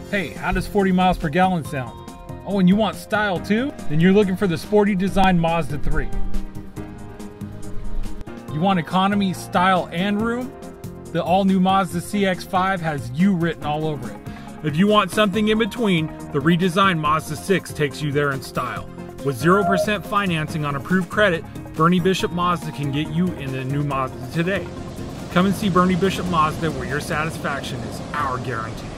Hey, how does 40 miles per gallon sound? Oh, and you want style too? Then you're looking for the sporty design Mazda 3. You want economy, style, and room? The all-new Mazda CX-5 has you written all over it. If you want something in between, the redesigned Mazda 6 takes you there in style. With 0% financing on approved credit, Bernie Bishop Mazda can get you in the new Mazda today. Come and see Bernie Bishop Mazda, where your satisfaction is our guarantee.